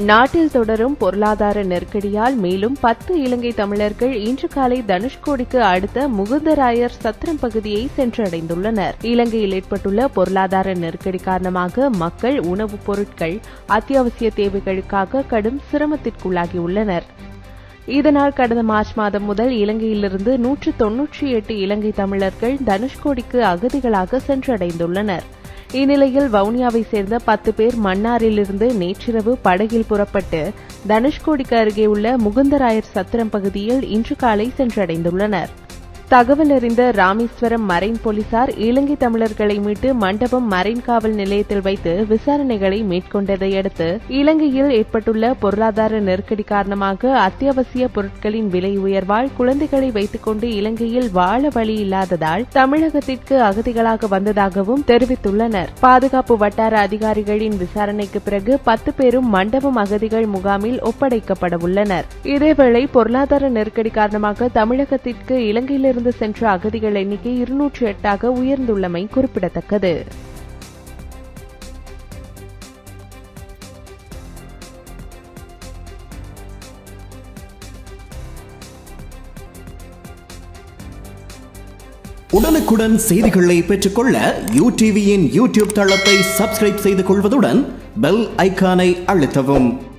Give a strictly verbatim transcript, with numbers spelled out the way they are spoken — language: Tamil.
நாட்டில் தொடரும் பொருளாதார நெருக்கடியால் மேலும் பத்து இலங்கை தமிழர்கள் இன்று காலை தனுஷ்கோடிக்கு அடுத்த முகுந்தராயர் சத்திரம் பகுதியை சென்றடைந்துள்ளனர். இலங்கையில் ஏற்பட்டுள்ள பொருளாதார நெருக்கடி காரணமாக மக்கள் உணவுப் பொருட்கள், அத்தியாவசிய தேவைகளுக்காக கடும் சிரமத்திற்குள்ளாகியுள்ளனர். இதனால் கடந்த மார்ச் மாதம் முதல் இலங்கையிலிருந்து நூற்று தொன்னூற்றி எட்டு இலங்கை தமிழர்கள் தனுஷ்கோடிக்கு அகதிகளாக சென்றடைந்துள்ளனர். இந்நிலையில் வவுனியாவைச் சேர்ந்த பத்து பேர் மன்னாரிலிருந்து நேற்றிரவு படகில் புறப்பட்டு தனுஷ்கோடிக்கு அருகே உள்ள முகுந்தராயர் சத்திரம் பகுதியில் இன்று காலை சென்றடைந்துள்ளனர். தகவல் அறிந்த ராமேஸ்வரம் மரைன் போலீசார் இலங்கை தமிழர்களை மீட்டு மண்டபம் மரைன் காவல் நிலையத்தில் வைத்து விசாரணைகளை மேற்கொண்டதை அடுத்து இலங்கையில் ஏற்பட்டுள்ள பொருளாதார நெருக்கடி காரணமாக அத்தியாவசிய பொருட்களின் விலை உயர்வால் குழந்தைகளை வைத்துக் கொண்டு இலங்கையில் வாழ வழி இல்லாததால் தமிழகத்திற்கு அகதிகளாக வந்ததாகவும் தெரிவித்துள்ளனர். பாதுகாப்பு வட்டார அதிகாரிகளின் விசாரணைக்கு பிறகு பத்து பேரும் மண்டபம் அகதிகள் முகாமில் ஒப்படைக்கப்பட உள்ளனர். இதேவேளை பொருளாதார நெருக்கடி காரணமாக தமிழகத்திற்கு இலங்கையிலிருந்து சென்ற அகதிகள் எண்ணிக்கை இருநூற்று எட்டாக உயர்ந்துள்ளமை குறிப்பிடத்தக்கது. உடனுக்குடன் செய்திகளை பெற்றுக்கொள்ள யூடிவியின் யூடியூப் தளத்தை சப்ஸ்கிரைப் செய்து கொள்வதுடன் பெல் ஐகானை அழுத்தவும்.